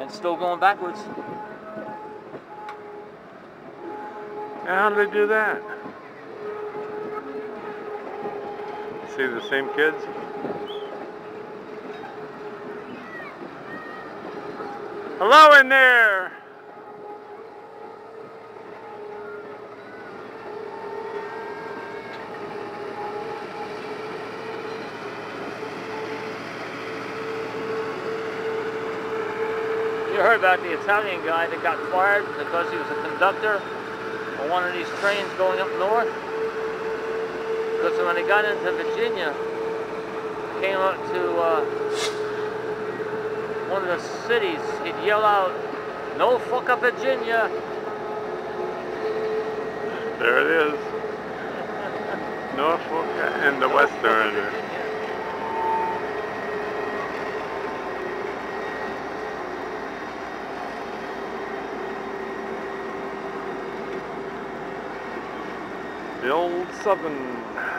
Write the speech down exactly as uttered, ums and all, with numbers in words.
It's still going backwards. How do they do that? See the same kids? Hello in there! You heard about the Italian guy that got fired because he was a conductor on one of these trains going up north? Because when he got into Virginia, came up to uh, one of the cities, he'd yell out, "No fuck up Virginia!" There it is. Norfolk and the Western. The old Southern.